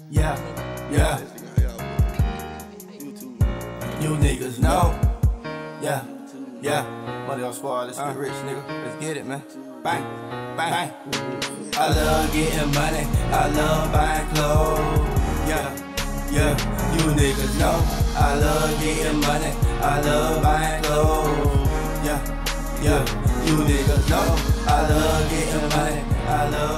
Yeah, yeah. You niggas know. Yeah, yeah. Money on squad, let's get rich, nigga. Let's get it, man. Bang, bang. I love getting money. I love buying clothes. Yeah, yeah. You niggas know. I love getting money. I love buying clothes. Yeah, yeah. You niggas know. I love getting money. I love